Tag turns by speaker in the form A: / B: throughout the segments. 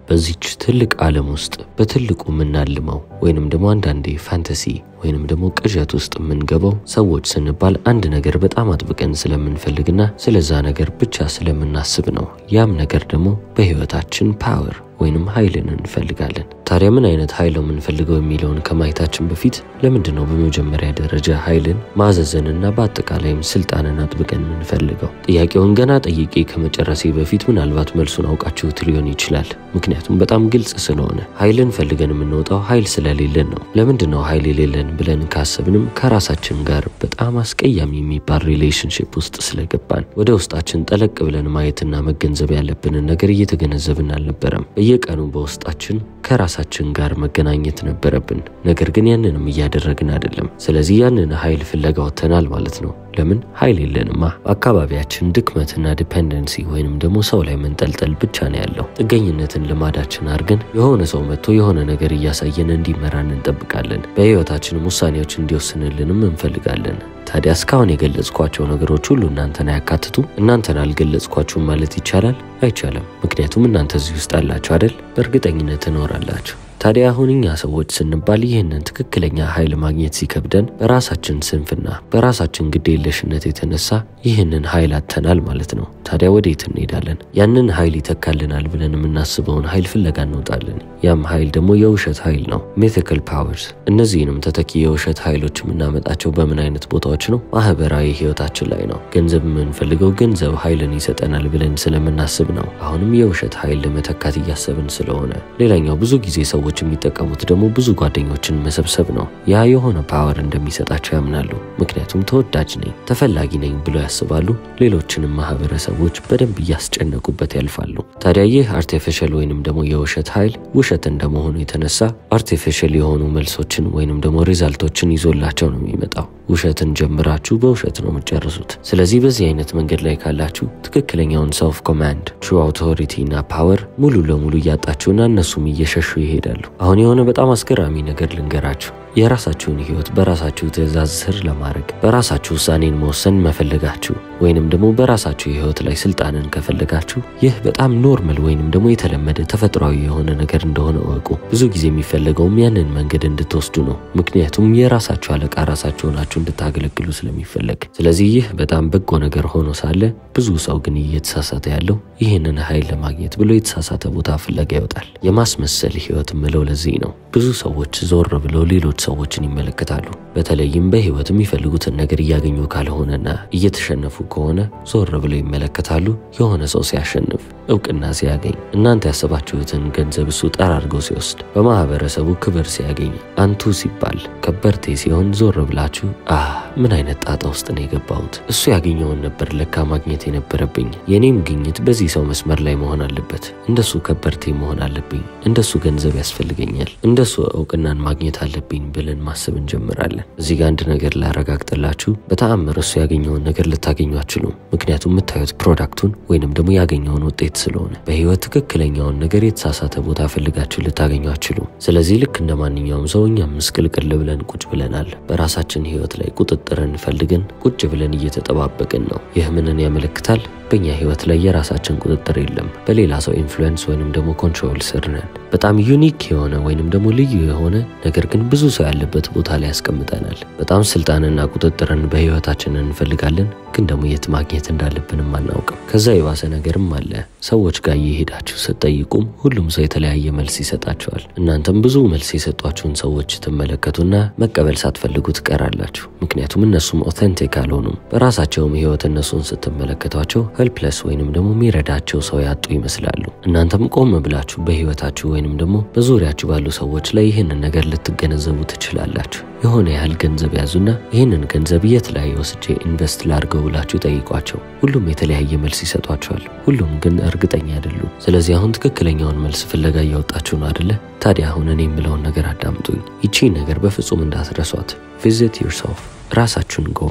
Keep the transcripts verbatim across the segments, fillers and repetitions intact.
A: በዚች ትልቅ ዓለም ውስጥ በትልቁ ምናልመው ወይንም ደግሞ አንዳንዴ ፋንታሲ ወይንም ደግሞ ቅዠት ውስጥ ምንገባው ሰዎች ስንባል አንድ ነገር በጣም አጥብቀን ስለምንፈልግና ስለዛ ነገር ብቻ ስለምናስብ ነው። ያም ነገር ደግሞ በህይወታችን ፓወር ወይንም ኃይልን እንፈልጋለን። ታዲያ ምን አይነት ኃይል ነው የምንፈልገው የሚለውን ከማየታችን በፊት ለምንድነው በመጀመሪያ ደረጃ ኃይልን ማዘዝንና በአጠቃላይም ስልጣንን አጥብቀን የምንፈልገው? ጥያቄውን ገና ጠይቄ ከመጨረሴ በፊት ምናልባት መልሱን አውቃችሁት ሊሆን ይችላል። ምክንያቱም በጣም ግልጽ ስለሆነ ኃይልን ፈልገን የምንወጣው ኃይል ስለሌለን ነው። ለምንድነው ኃይል የሌለን ብለን ካሰብንም ከራሳችን ጋር በጣም አስቀያሚ የሚባል ሪሌሽንሺፕ ውስጥ ስለገባን ወደ ውስጣችን ጠለቅ ብለን ማየትና መገንዘብ ያለብንን ነገር እየተገነዘብን አልነበረም። በየቀኑ በውስጣችን ከራሳችን ጋር መገናኘት ነበረብን። ነገር ግን ያንንም እያደረግን አይደለም። ስለዚህ ያንን ኃይል ፍለጋ ወጥተናል ማለት ነው። ለምን? ኃይል የለንማ። አካባቢያችን ድክመትና ዲፔንደንሲ ወይንም ደግሞ ሰው ላይ መንጠልጠል ብቻ ነው ያለው። ጥገኝነትን ልማዳችን አድርገን የሆነ ሰው መጥቶ የሆነ ነገር እያሳየን እንዲመራን እንጠብቃለን። በህይወታችንም ውሳኔዎች እንዲወስንልንም እንፈልጋለን። ታዲያ እስካሁን የገለጽኳቸው ነገሮች ሁሉ እናንተን አያካትቱ? እናንተን አልገለጽኳችሁም ማለት ይቻላል? አይቻልም። ምክንያቱም እናንተ እዚህ ውስጥ አላችሁ አይደል? በእርግጠኝነት ትኖራላችሁ። ታዲያ አሁን እኛ ሰዎች ስንባል ይህንን ትክክለኛ ኃይል ማግኘት ሲከብደን በራሳችን ስንፍና በራሳችን ግዴለሽነት የተነሳ ይህንን ኃይል አጥተናል ማለት ነው። ታዲያ ወዴት እንሄዳለን? ያንን ኃይል ይተካልናል ብለን የምናስበውን ኃይል ፍለጋ እንወጣለን። ያም ኃይል ደግሞ የውሸት ኃይል ነው፣ mythical powers። እነዚህንም ተተኪ የውሸት ኃይሎች የምናመጣቸው በምን አይነት ቦታዎች ነው? ማህበራዊ ህይወታችን ላይ ነው። ገንዘብ የምንፈልገው ገንዘብ ኃይልን ይሰጠናል ብለን ስለምናስብ ነው። አሁንም የውሸት ኃይል ለመተካት እያሰብን ስለሆነ። ሌላኛው ብዙ ጊዜ ሰዎች የሚጠቀሙት ደግሞ ብዙ ጓደኞችን መሰብሰብ ነው። ያ የሆነ ፓወር እንደሚሰጣቸው ያምናሉ። ምክንያቱም ተወዳጅ ነኝ፣ ተፈላጊ ነኝ ብለው ያስባሉ። ሌሎችንም ማህበረሰቦች በደንብ እያስጨነቁበት ያልፋሉ። ታዲያ ይህ አርቲፊሻል ወይንም ደግሞ የውሸት ኃይል ውሸት እንደመሆኑ የተነሳ አርቲፊሻል የሆኑ መልሶችን ወይንም ደግሞ ሪዛልቶችን ይዞላቸው ነው የሚመጣው። ውሸትን ጀምራችሁ በውሸት ነው የምትጨርሱት። ስለዚህ በዚህ አይነት መንገድ ላይ ካላችሁ ትክክለኛውን ሰልፍ ኮማንድ ትሩ አውቶሪቲ እና ፓወር ሙሉ ለሙሉ እያጣችሁና እነሱም እየሸሹ ይሄዳሉ። አሁን የሆነ በጣም አስገራሚ ነገር ልንገራችሁ። የራሳችሁን ህይወት በራሳችሁ ትዕዛዝ ስር ለማድረግ በራሳችሁ ውሳኔን መወሰን መፈለጋችሁ ወይንም ደግሞ በራሳችሁ ህይወት ላይ ስልጣንን ከፈለጋችሁ ይህ በጣም ኖርማል ወይንም ደግሞ የተለመደ ተፈጥሯዊ የሆነ ነገር እንደሆነ እወቁ። ብዙ ጊዜ የሚፈልገውም ያንን መንገድ እንድትወስዱ ነው። ምክንያቱም የራሳችሁ አለቃ ራሳችሁ ሆናችሁ እንድታገለግሉ ስለሚፈልግ። ስለዚህ ይህ በጣም በጎ ነገር ሆኖ ሳለ ብዙ ሰው ግን እየተሳሳተ ያለው ይህንን ኃይል ለማግኘት ብሎ የተሳሳተ ቦታ ፍለጋ ይወጣል። የማስመሰል ህይወት ምለው ለዚህ ነው። ብዙ ሰዎች ዞር ብለው ሌሎች ሰዎችን ይመለከታሉ። በተለይም በህይወት የሚፈልጉትን ነገር እያገኙ ካልሆነና እየተሸነፉ ከሆነ ዞር ብለው ይመለከታሉ። የሆነ ሰው ሲያሸንፍ፣ እውቅና ሲያገኝ፣ እናንተ ያሰባችሁትን ገንዘብ እሱ ጠራርጎ ሲወስድ፣ በማህበረሰቡ ክብር ሲያገኝ፣ አንቱ ሲባል፣ ከበርቴ ሲሆን ዞር ብላችሁ አህ ምን አይነት ጣጣ ውስጥ ነው የገባሁት? እሱ ያገኘውን ነበር ለካ ማግኘት የነበረብኝ። የኔም ግኝት በዚህ ሰው መስመር ላይ መሆን አለበት። እንደሱ ከበርቴ መሆን አለብኝ። እንደሱ ገንዘብ ያስፈልገኛል። እንደሱ እውቅናን ማግኘት አለብኝ ብለን ማሰብ እንጀምራለን። እዚህ ጋር አንድ ነገር ላረጋግጥላችሁ፣ በተአምር እሱ ያገኘውን ነገር ልታገኙ አትችሉም። ምክንያቱም የምታዩት ፕሮዳክቱን ወይንም ደግሞ ያገኘውን ውጤት ስለሆነ። በህይወት ትክክለኛውን ነገር የተሳሳተ ቦታ ፈልጋችሁ ልታገኙ አትችሉም። ስለዚህ ልክ እንደማንኛውም ሰው እኛም ምስቅልቅል ብለን ቁጭ ብለናል። በራሳችን ህይወት ላይ ቁጥጥርን ፈልገን ቁጭ ብለን እየተጠባበቅን ነው። ይህ ምንን ያመለክታል? በእኛ ህይወት ላይ የራሳችን ቁጥጥር የለም። በሌላ ሰው ኢንፍሉዌንስ ወይንም ደግሞ ኮንትሮል ስር ነን። በጣም ዩኒክ የሆነ ወይንም ደግሞ ልዩ የሆነ ነገር ግን ብዙ ሰው ያለበት ቦታ ላይ ያስቀምጠናል። በጣም ስልጣንና ቁጥጥርን በህይወታችን እንፈልጋለን፣ ግን ደግሞ የት ማግኘት እንዳለብንም አናውቅም። ከዛ የባሰ ነገርም አለ። ሰዎች ጋር እየሄዳችሁ ስትጠይቁም ሁሉም ሰው የተለያየ መልስ ይሰጣቸዋል። እናንተም ብዙ መልስ የሰጧችሁን ሰዎች ትመለከቱና መቀበል ሳትፈልጉ ትቀራላችሁ። ምክንያቱም እነሱም ኦተንቲክ አልሆኑም። በራሳቸውም ህይወት እነሱን ስትመለከቷቸው ሄልፕለስ ወይንም ደግሞ የሚረዳቸው ሰው ያጡ ይመስላሉ። እናንተም ቆም ብላችሁ በህይወታችሁ ወይንም ደግሞ በዙሪያችሁ ባሉ ሰዎች ላይ ይህንን ነገር ልትገነዘቡ ትችላላችሁ። የሆነ ያህል ገንዘብ ያዙና ይህንን ገንዘብ የት ላይ ወስጄ ኢንቨስት ላድርገው ብላችሁ ጠይቋቸው። ሁሉም የተለያየ መልስ ይሰጧቸዋል። ሁሉም ግን እርግጠኛ አይደሉም። ስለዚህ አሁን ትክክለኛውን መልስ ፍለጋ እያወጣችሁ ነው አይደለ? ታዲያ አሁን እኔ የምለውን ነገር አዳምጡኝ። ይቺ ነገር በፍጹም እንዳትረሷት። ቪዚት ዮርሰልፍ፣ ራሳችሁን ጎብኙ።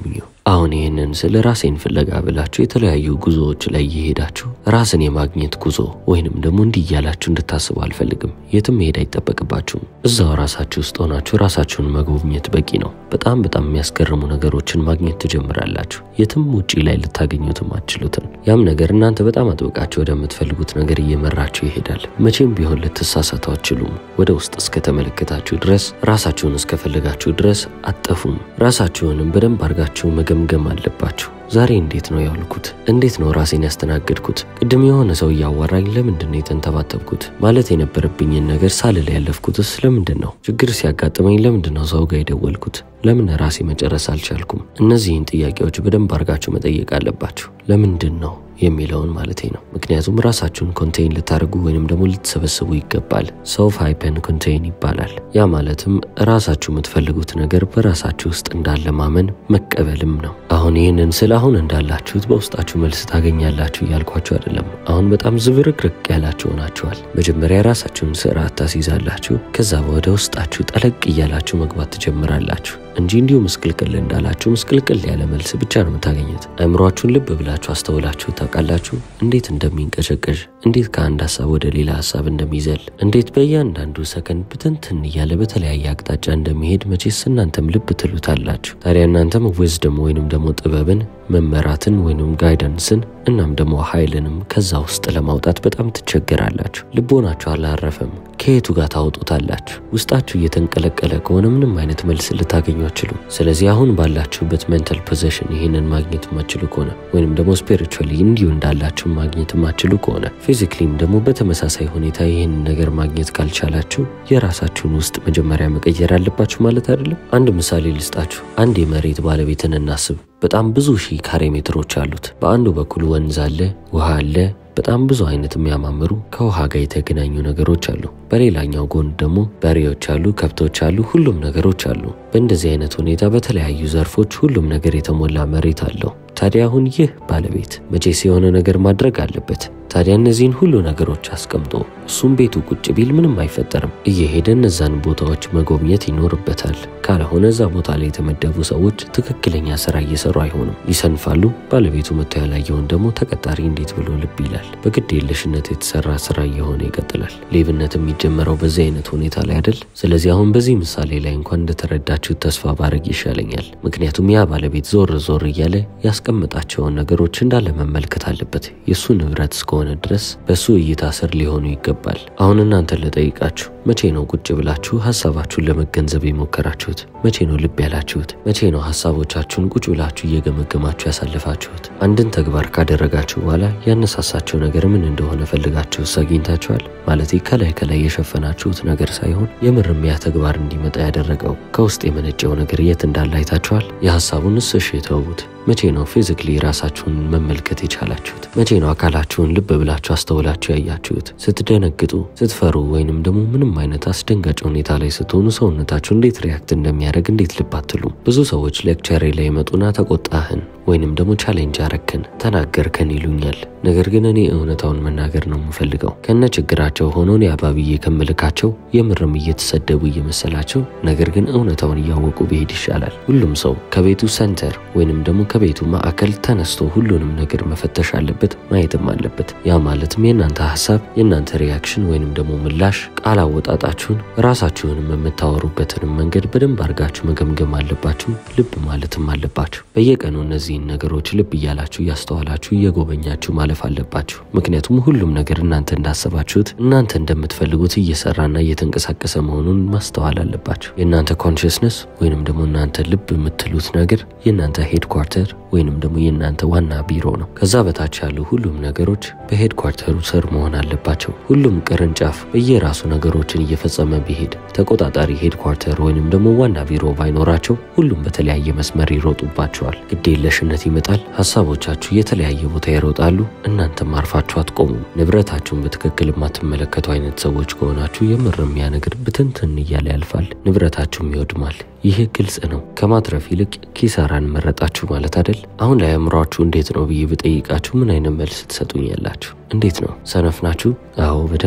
A: አሁን ይሄንን ስለ ራሴን ፍለጋ ብላችሁ የተለያዩ ጉዞዎች ላይ እየሄዳችሁ ራስን የማግኘት ጉዞ ወይንም ደግሞ እንዲያላችሁ እንድታስቡ አልፈልግም። የትም መሄድ አይጠበቅባችሁም። እዛው ራሳችሁ ውስጥ ሆናችሁ ራሳችሁን መጎብኘት በቂ ነው። በጣም በጣም የሚያስገርሙ ነገሮችን ማግኘት ትጀምራላችሁ። የትም ውጪ ላይ ልታገኙትም አትችሉትን። ያም ነገር እናንተ በጣም አጥብቃችሁ ወደምትፈልጉት ነገር እየመራችሁ ይሄዳል። መቼም ቢሆን ልትሳሳቱ አትችሉም። ወደ ውስጥ እስከተመለከታችሁ ድረስ ራሳችሁን እስከፈለጋችሁ ድረስ አትጠፉም። ራሳችሁንም በደንብ አድርጋችሁ መገምገም አለባችሁ። ዛሬ እንዴት ነው ያልኩት? እንዴት ነው ራሴን ያስተናገድኩት? ቅድም የሆነ ሰው ያዋራኝ ለምንድን ነው የተንተባተብኩት? ማለት የነበረብኝን ነገር ሳልል ያለፍኩትስ ለምንድን ነው? ችግር ሲያጋጥመኝ ለምንድን ነው ሰው ጋር የደወልኩት? ለምን ራሴ መጨረስ አልቻልኩም? እነዚህን ጥያቄዎች በደንብ አድርጋችሁ መጠየቅ አለባችሁ። ለምንድን ነው የሚለውን ማለት ነው። ምክንያቱም ራሳችሁን ኮንቴይን ልታደርጉ ወይንም ደግሞ ልትሰበስቡ ይገባል። ሰልፍ ሃይፐን ኮንቴይን ይባላል። ያ ማለትም ራሳችሁ የምትፈልጉት ነገር በራሳችሁ ውስጥ እንዳለ ማመን መቀበልም ነው። አሁን ይህንን ስለ አሁን እንዳላችሁት በውስጣችሁ መልስ ታገኛላችሁ እያልኳችሁ አይደለም። አሁን በጣም ዝብርቅርቅ ያላችሁ ሆናችኋል። መጀመሪያ ራሳችሁን ስርዓት ታስይዛላችሁ። ከዛ ወደ ውስጣችሁ ጠለቅ እያላችሁ መግባት ትጀምራላችሁ እንጂ እንዲሁ ምስቅልቅል እንዳላችሁ ምስቅልቅል ያለ መልስ ብቻ ነው የምታገኙት። አእምሯችሁን ልብ ብላችሁ አስተውላችሁ ታውቃላችሁ? እንዴት እንደሚንቀሸቀሽ፣ እንዴት ከአንድ ሐሳብ ወደ ሌላ ሐሳብ እንደሚዘል፣ እንዴት በእያንዳንዱ ሰከንድ ብትንትን እያለ በተለያየ አቅጣጫ እንደሚሄድ መቼስ እናንተም ልብ ትሉታላችሁ። ታዲያ እናንተም ዊዝደም ወይንም ደግሞ ጥበብን፣ መመራትን ወይንም ጋይዳንስን እናም ደግሞ ኃይልንም ከዛ ውስጥ ለማውጣት በጣም ትቸገራላችሁ። ልቦናችሁ አላረፈም። ከየቱ ጋር ታውጡታላችሁ? ውስጣችሁ እየተንቀለቀለ ከሆነ ምንም አይነት መልስ ልታገኙ አትችሉም። ስለዚህ አሁን ባላችሁበት ሜንታል ፖዚሽን ይሄንን ማግኘት ማትችሉ ከሆነ ወይንም ደግሞ ስፒሪቹዋሊ እንዲሁ እንዳላችሁ ማግኘት ማትችሉ ከሆነ ፊዚካሊም ደግሞ በተመሳሳይ ሁኔታ ይሄንን ነገር ማግኘት ካልቻላችሁ የራሳችሁን ውስጥ መጀመሪያ መቀየር አለባችሁ ማለት አይደለም። አንድ ምሳሌ ልስጣችሁ። አንድ የመሬት ባለቤትን እናስብ። በጣም ብዙ ሺህ ካሬ ሜትሮች አሉት። በአንዱ በኩል ወንዝ አለ፣ ውሃ አለ፣ በጣም ብዙ አይነት የሚያማምሩ ከውሃ ጋር የተገናኙ ነገሮች አሉ። በሌላኛው ጎን ደግሞ በሬዎች አሉ፣ ከብቶች አሉ፣ ሁሉም ነገሮች አሉ። በእንደዚህ አይነት ሁኔታ በተለያዩ ዘርፎች ሁሉም ነገር የተሞላ መሬት አለው። ታዲያ አሁን ይህ ባለቤት መቼስ የሆነ ነገር ማድረግ አለበት። ታዲያ እነዚህን ሁሉ ነገሮች አስቀምጦ እሱም ቤቱ ቁጭ ቢል ምንም አይፈጠርም። እየሄደ እነዛን ቦታዎች መጎብኘት ይኖርበታል። ካልሆነ እዛ ቦታ ላይ የተመደቡ ሰዎች ትክክለኛ ስራ እየሰሩ አይሆንም፣ ይሰንፋሉ። ባለቤቱ መጥቶ ያላየውን ደግሞ ተቀጣሪ እንዴት ብሎ ልብ ይላል። በግድ የለሽነት የተሰራ ስራ እየሆነ ይቀጥላል። ሌብነት የሚጀመረው በዚህ አይነት ሁኔታ ላይ አይደል? ስለዚህ አሁን በዚህ ምሳሌ ላይ እንኳን እንደተረዳችሁት ተስፋ ባረግ ይሻለኛል። ምክንያቱም ያ ባለቤት ዞር ዞር እያለ ያስቀምጣቸውን ነገሮች እንዳለ መመልከት አለበት። የሱ ንብረት እስከሆነ ድረስ በሱ እይታ ስር ሊሆኑ ይገባል። አሁን እናንተ ልጠይቃችሁ፣ መቼ ነው ቁጭ ብላችሁ ሐሳባችሁን ለመገንዘብ የሞከራችሁት? መቼ ነው ልብ ያላችሁት? መቼ ነው ሐሳቦቻችሁን ቁጭ ብላችሁ እየገመገማችሁ ያሳልፋችሁት? አንድን ተግባር ካደረጋችሁ በኋላ ያነሳሳችሁ ነገር ምን እንደሆነ ፈልጋችሁ አግኝታችኋል? ማለት ከላይ ከላይ የሸፈናችሁት ነገር ሳይሆን የምርም ያ ተግባር እንዲመጣ ያደረገው ከውስጥ የመነጨው ነገር የት እንዳለ አይታችኋል? የሐሳቡን እሺ ተውት። መቼ ነው ፊዚካሊ ራሳችሁን መመልከት የቻላችሁት? መቼ ነው አካላችሁን ልብ ብላችሁ አስተውላችሁ ያያችሁት? ስትደነግጡ፣ ስትፈሩ ወይንም ደግሞ ምንም አይነት አስደንጋጭ ሁኔታ ላይ ስትሆኑ ሰውነታችሁ እንዴት ሪያክት እንደሚያደርግ እንዴት ልብ አትሉም? ብዙ ሰዎች ሌክቸር ላይ ይመጡና ተቆጣህን ወይንም ደግሞ ቻሌንጅ አረከን፣ ተናገርከን ይሉኛል። ነገር ግን እኔ እውነታውን መናገር ነው የምፈልገው። ከነ ችግራቸው ሆኖ ያባብዬ ከመልካቸው የምርም እየተሰደቡ እየመሰላቸው ነገር ግን እውነታውን እያወቁ ቢሄድ ይሻላል። ሁሉም ሰው ከቤቱ ሴንተር ወይንም ደግሞ ከቤቱ ማዕከል ተነስቶ ሁሉንም ነገር መፈተሽ አለበት፣ ማየትም አለበት። ያ ማለትም የእናንተ ሐሳብ፣ የእናንተ ሪያክሽን ወይንም ደግሞ ምላሽ፣ ቃል አወጣጣችሁን፣ ራሳችሁንም የምታወሩበትን መንገድ በደንብ አድርጋችሁ መገምገም አለባችሁ፣ ልብ ማለትም አለባችሁ። በየቀኑ እነዚህን ነገሮች ልብ እያላችሁ እያስተዋላችሁ እየጎበኛችሁ ማለፍ አለባችሁ። ምክንያቱም ሁሉም ነገር እናንተ እንዳሰባችሁት እናንተ እንደምትፈልጉት እየሰራና እየተንቀሳቀሰ መሆኑን ማስተዋል አለባችሁ። የእናንተ ኮንሽስነስ ወይንም ደግሞ እናንተ ልብ የምትሉት ነገር የእናንተ ሄድኳርተር ወይንም ደግሞ የእናንተ ዋና ቢሮ ነው። ከዛ በታች ያሉ ሁሉም ነገሮች በሄድኳርተሩ ስር መሆን አለባቸው። ሁሉም ቅርንጫፍ በየራሱ ነገሮችን እየፈጸመ ቢሄድ ተቆጣጣሪ ሄድኳርተር ወይንም ደግሞ ዋና ቢሮ ባይኖራቸው ሁሉም በተለያየ መስመር ይሮጡባቸዋል። ግዴለሽነት ይመጣል። ሐሳቦቻችሁ የተለያየ ቦታ ይሮጣሉ። እናንተም አርፋችሁ አትቆሙም። ንብረታችሁን በትክክል የማትመለከቱ አይነት ሰዎች ከሆናችሁ የምርም ያ ነገር ብትንትን እያለ ያልፋል፣ ንብረታችሁም ይወድማል። ይህ ግልጽ ነው። ከማትረፍ ይልቅ ኪሳራን መረጣችሁ ማለት አይደል? አሁን ላይ አእምሯችሁ እንዴት ነው ብዬ ብጠይቃችሁ ምን አይነት መልስ ትሰጡኛላችሁ? እንዴት ነው? ሰነፍ ናችሁ? አዎ በደንብ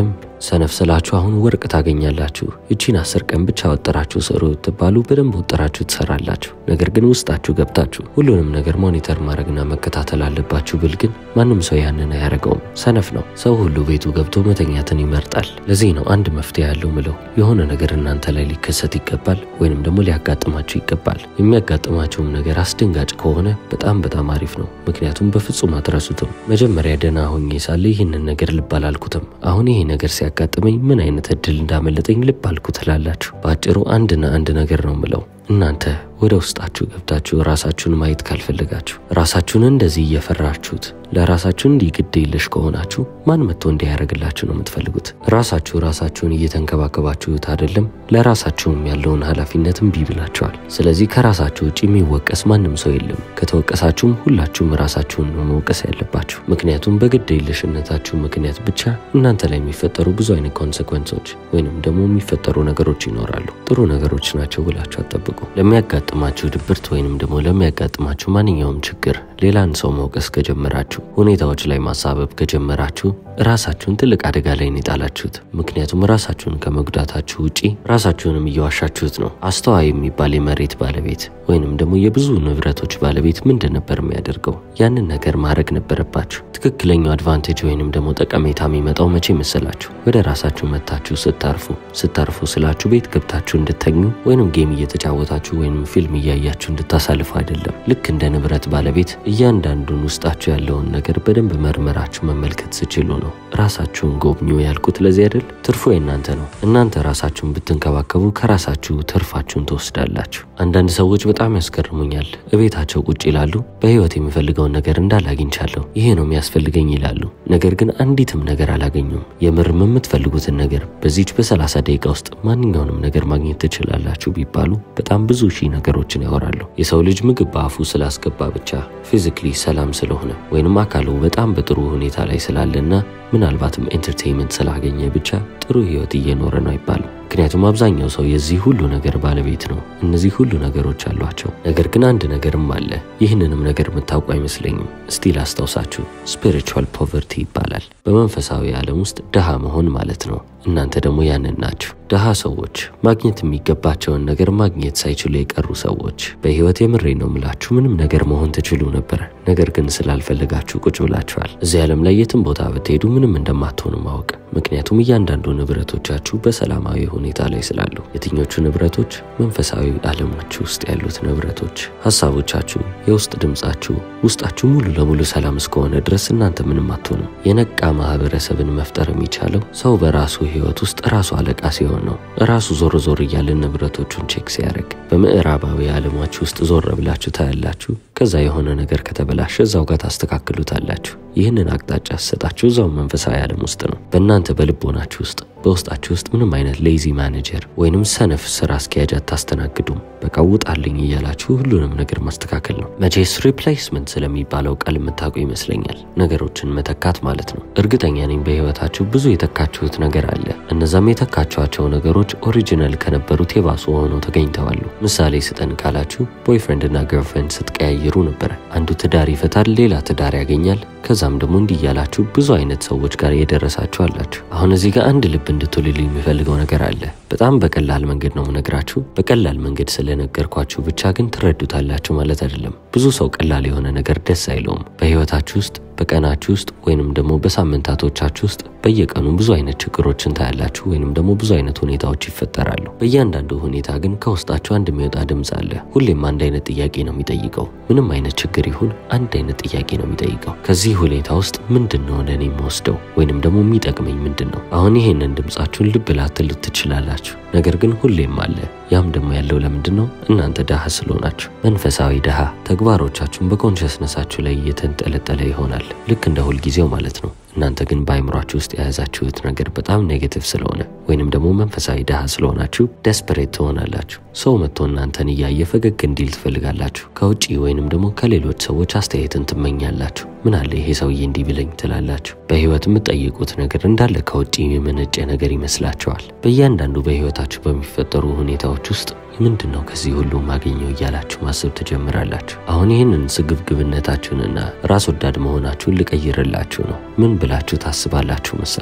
A: ሰነፍ ስላችሁ አሁን ወርቅ ታገኛላችሁ እቺን አስር ቀን ብቻ ወጥራችሁ ስሩ ተባሉ በደንብ ወጥራችሁ ትሰራላችሁ ነገር ግን ውስጣችሁ ገብታችሁ ሁሉንም ነገር ሞኒተር ማድረግና መከታተል አለባችሁ ብል ግን ማንም ሰው ያንን አያረጋውም ሰነፍ ነው ሰው ሁሉ ቤቱ ገብቶ መተኛትን ይመርጣል ለዚህ ነው አንድ መፍትሄ ያለው ምለው የሆነ ነገር እናንተ ላይ ሊከሰት ይገባል ወይንም ደግሞ ሊያጋጥማችሁ ይገባል የሚያጋጥማችሁም ነገር አስደንጋጭ ከሆነ በጣም በጣም አሪፍ ነው ምክንያቱም በፍጹም አትረሱትም መጀመሪያ ደና ሆኜ ሳለ ይሄንን ነገር ልብ አላልኩትም አሁን ይሄ ነገር ሲያጋጥመኝ ምን አይነት እድል እንዳመለጠኝ ልብ አልኩት ላላችሁ ባጭሩ አንድና አንድ ነገር ነው ምለው እናንተ ወደ ውስጣችሁ ገብታችሁ ራሳችሁን ማየት ካልፈለጋችሁ ራሳችሁን እንደዚህ እየፈራችሁት ለራሳችሁ እንዲግዴልሽ ከሆናችሁ ማን መጥቶ እንዲያረግላችሁ ነው የምትፈልጉት ራሳችሁ ራሳችሁን እየተንከባከባችሁት አይደለም ለራሳችሁም ያለውን ኃላፊነትም ቢብላችኋል ስለዚህ ከራሳችሁ ውጪ የሚወቀስ ማንም ሰው የለም ከተወቀሳችሁም ሁላችሁም ራሳችሁን ነው መውቀስ ያለባችሁ ምክንያቱም በግዴልሽነታችሁ ምክንያት ብቻ እናንተ ላይ የሚፈጠሩ ብዙ አይነት ኮንሲኩዌንሶች ወይንም ደግሞ የሚፈጠሩ ነገሮች ይኖራሉ ጥሩ ነገሮች ናቸው ብላችሁ አትጠብቁ ለሚያጋጥማችሁ ድብርት ወይንም ደግሞ ለሚያጋጥማችሁ ማንኛውም ችግር ሌላን ሰው መውቀስ ከጀመራችሁ ሁኔታዎች ላይ ማሳበብ ከጀመራችሁ ራሳችሁን ትልቅ አደጋ ላይ እንጣላችሁት ምክንያቱም ራሳችሁን ከመጉዳታችሁ ውጪ ራሳችሁንም እያዋሻችሁት ነው አስተዋይ የሚባል የመሬት ባለቤት ወይንም ደግሞ የብዙ ንብረቶች ባለቤት ምንድን ነበር የሚያደርገው ያንን ነገር ማድረግ ነበረባችሁ ትክክለኛው አድቫንቴጅ ወይንም ደግሞ ጠቀሜታ የሚመጣው መቼ መሰላችሁ ወደ ራሳችሁ መታችሁ ስታርፉ ስታርፉ ስላችሁ ቤት ገብታችሁ እንድትተኙ ወይንም ጌም እየተጫወታችሁ ወይንም ፊልም እያያችሁ እንድታሳልፉ አይደለም ልክ እንደ ንብረት ባለቤት እያንዳንዱን ውስጣችሁ ያለውን ነገር በደንብ መርመራችሁ መመልከት ሲችሉ ነው ራሳችሁን ጎብኙ ያልኩት ለዚህ አይደል ትርፉ የእናንተ ነው እናንተ ራሳችሁን ብትንከባከቡ ከራሳችሁ ትርፋችሁን ተወስዳላችሁ አንዳንድ ሰዎች በጣም ያስገርሙኛል እቤታቸው ቁጭ ይላሉ በህይወት የሚፈልገውን ነገር እንዳላግኝቻለሁ ይሄ ነው የሚያስፈልገኝ ይላሉ ነገር ግን አንዲትም ነገር አላገኙም የምርም የምትፈልጉትን ነገር በዚች በሰላሳ ደቂቃ ውስጥ ማንኛውንም ነገር ማግኘት ትችላላችሁ ቢባሉ በጣም ብዙ ሺህ ነገሮችን ያወራሉ የሰው ልጅ ምግብ በአፉ ስላስገባ ብቻ ፊዚካሊ ሰላም ስለሆነ ወይንም አካሉ በጣም በጥሩ ሁኔታ ላይ ስላለና ምናልባትም ኤንተርቴይንመንት ስላገኘ ብቻ ጥሩ ህይወት እየኖረ ነው አይባልም ምክንያቱም አብዛኛው ሰው የዚህ ሁሉ ነገር ባለቤት ነው እነዚህ ሁሉ ነገሮች አሏቸው ነገር ግን አንድ ነገርም አለ ይህንንም ነገር መታወቁ አይመስለኝም ስቲል አስተውሳችሁ ስፒሪቹዋል ፖቨርቲ ይባላል በመንፈሳዊ ዓለም ውስጥ ደሃ መሆን ማለት ነው እናንተ ደግሞ ያንን ናችሁ ደሃ ሰዎች ማግኘት የሚገባቸውን ነገር ማግኘት ሳይችሉ የቀሩ ሰዎች በህይወት የምሬ ነው ምላችሁ ምንም ነገር መሆን ትችሉ ነበር ነገር ግን ስላልፈለጋችሁ ቁጭ ብላችኋል እዚህ ዓለም ላይ የትም ቦታ ብትሄዱ ምንም እንደማትሆኑ ማወቅ ምክንያቱም እያንዳንዱ ንብረቶቻችሁ በሰላማዊ ሁኔታ ላይ ስላሉ የትኞቹ ንብረቶች መንፈሳዊ ዓለማችሁ ውስጥ ያሉት ንብረቶች ሐሳቦቻችሁ የውስጥ ድምጻችሁ ውስጣችሁ ሙሉ ለሙሉ ሰላም እስከሆነ ድረስ እናንተ ምንም አትሆኑ የነቃ ማህበረሰብን መፍጠር የሚቻለው ሰው በራሱ ህይወት ውስጥ ራሱ አለቃ ሲሆን ነው ራሱ ዞር ዞር እያለ ንብረቶቹን ቼክ ሲያደርግ በምዕራባዊ ዓለማችሁ ውስጥ ዞር ብላችሁ ታያላችሁ ከዛ የሆነ ነገር ከተበላሸ እዛው ጋር ታስተካክሉታላችሁ ይህንን አቅጣጫ አሰጣችሁ እዛው መንፈሳዊ ዓለም ውስጥ ነው በእናንተ በልቦናችሁ ውስጥ በውስጣችሁ ውስጥ ምንም አይነት ሌዚ ማኔጀር ወይንም ሰነፍ ስራ አስኪያጅ አታስተናግዱም በቃ ውጣልኝ እያላችሁ ሁሉንም ነገር ማስተካከል ነው መቼስ ሪፕሌስመንት ስለሚባለው ቃል የምታውቁ ይመስለኛል ነገሮችን መተካት ማለት ነው እርግጠኛ ነኝ በህይወታችሁ ብዙ የተካችሁት ነገር አለ እነዛም የተካችኋቸው ነገሮች ኦሪጂናል ከነበሩት የባሱ ሆነው ተገኝተዋል ምሳሌ ስጠን ካላችሁ ቦይፍሬንድ እና ገርልፍሬንድ ስትቀያየሩ ነበር አንዱ ትዳር ይፈታል ሌላ ትዳር ያገኛል ከዛም ደግሞ እንዲያላችሁ ብዙ አይነት ሰዎች ጋር የደረሳችሁ አላችሁ አሁን እዚህ ጋር አንድ ልብ እንድትሉልኝ የሚፈልገው ነገር አለ በጣም በቀላል መንገድ ነው ምነግራችሁ በቀላል መንገድ ስለነገርኳችሁ ብቻ ግን ትረዱታላችሁ ማለት አይደለም ብዙ ሰው ቀላል የሆነ ነገር ደስ አይለውም በህይወታችሁ ውስጥ በቀናችሁ ውስጥ ወይንም ደግሞ በሳምንታቶቻችሁ ውስጥ በየቀኑ ብዙ አይነት ችግሮችን ታያላችሁ ወይንም ደግሞ ብዙ አይነት ሁኔታዎች ይፈጠራሉ በእያንዳንዱ ሁኔታ ግን ከውስጣችሁ አንድ የሚወጣ ድምጽ አለ ሁሌም አንድ አይነት ጥያቄ ነው የሚጠይቀው ምንም አይነት ችግር ይሁን አንድ አይነት ጥያቄ ነው የሚጠይቀው ከዚህ ሁኔታ ውስጥ ምንድነው ለኔ የምወስደው ወይንም ደግሞ የሚጠቅመኝ ምንድነው አሁን ይሄንን ድምጻችሁን ልብ ላትሉት ትችላላችሁ ነገር ግን ሁሌም አለ ያም ደግሞ ያለው ለምንድነው እናንተ ደሃ ስለሆናችሁ መንፈሳዊ ደሃ ተግባሮቻችሁን በኮንሽስነሳችሁ ላይ እየተንጠለጠለ ይሆናል ልክ እንደ ሁሉ ጊዜው ማለት ነው እናንተ ግን ባይምሯችሁ ውስጥ ያዛችሁት ነገር በጣም ኔጌቲቭ ስለሆነ ወይንም ደግሞ መንፈሳዊ ደሃ ስለሆናችሁ ዴስፐሬት ትሆናላችሁ ሰው መጥቶ እናንተን እያየ ፈገግ እንዲል ትፈልጋላችሁ ከውጪ ወይንም ደግሞ ከሌሎች ሰዎች አስተያየትን ትመኛላችሁ ምን አለ ይሄ ሰውዬ እንዲህ ቢለኝ ትላላችሁ በህይወት የምትጠይቁት ነገር እንዳለ ከውጪ የመነጨ ነገር ይመስላችኋል በእያንዳንዱ በህይወታችሁ በሚፈጠሩ ሁኔታዎች ውስጥ ምንድነው ከዚህ ሁሉ ማግኘው እያላችሁ ማሰብ ትጀምራላችሁ አሁን ይሄንን ስግብግብነታችሁንና ራስ ወዳድ መሆናችሁን ልቀይርላችሁ ነው ምን ብላችሁ ታስባላችሁ መሰላችሁ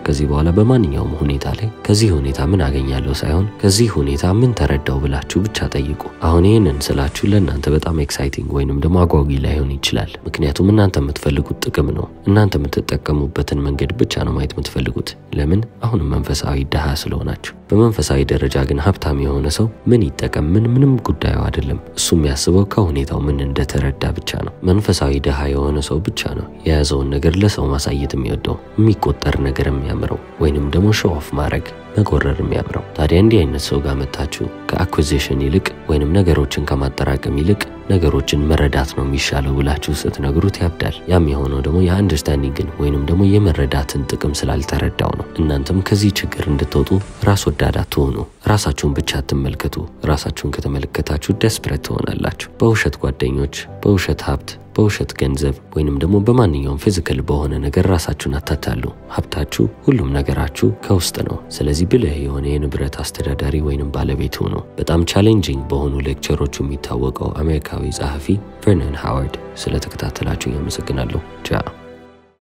A: ከዚህ በኋላ በማንኛውም ሁኔታ ላይ ከዚህ ሁኔታ ምን አገኛለሁ ሳይሆን ከዚህ ሁኔታ ምን ተረዳው ብላችሁ ብቻ ጠይቁ። አሁን ይሄንን ስላችሁ ለእናንተ በጣም ኤክሳይቲንግ ወይንም ደግሞ አጓጊ ላይሆን ይችላል። ምክንያቱም እናንተ የምትፈልጉት ጥቅም ነው። እናንተ የምትጠቀሙበትን መንገድ ብቻ ነው ማየት የምትፈልጉት። ለምን? አሁንም መንፈሳዊ ድሃ ስለሆናችሁ። በመንፈሳዊ ደረጃ ግን ሀብታም የሆነ ሰው ምን ይጠቀም ምን ምንም ጉዳዩ አይደለም። እሱ የሚያስበው ከሁኔታው ምን እንደተረዳ ብቻ ነው። መንፈሳዊ ድሃ የሆነ ሰው ብቻ ነው የያዘውን ነገር ለሰው ማሳየት የሚወደው፣ የሚቆጠር ነገር የሚያምረው ወይንም ደግሞ ሾው ኦፍ ማድረግ መጎረር የሚያምረው። ታዲያ እንዲህ አይነት ሰው ጋር መጣችሁ ከአኩዚሽን ይልቅ ወይንም ነገሮችን ከማጠራቀም ይልቅ ነገሮችን መረዳት ነው የሚሻለው ብላችሁ ስትነግሩት ያብዳል። ያም የሆነው ደግሞ የአንደርስታንዲንግን ወይንም ደግሞ የመረዳትን ጥቅም ስላልተረዳው ነው። እናንተም ከዚህ ችግር እንድትወጡ ራስ ወዳድ አትሆኑ። ራሳችሁን ብቻ አትመልከቱ። ራሳችሁን ከተመለከታችሁ ደስፕሬት ትሆናላችሁ። በውሸት ጓደኞች፣ በውሸት ሀብት፣ በውሸት ገንዘብ ወይንም ደግሞ በማንኛውም ፊዚካል በሆነ ነገር ራሳችሁን አታታሉ። ሀብታችሁ ሁሉም ነገራችሁ ከውስጥ ነው። ስለዚህ ብልህ የሆነ የንብረት አስተዳዳሪ ወይንም ባለቤት ሁኑ። በጣም ቻሌንጂንግ በሆኑ ሌክቸሮቹ የሚታወቀው አሜሪካዊ ጸሐፊ ቨርነን ሃዋርድ ስለተከታተላችሁ ያመሰግናለሁ። ቻው።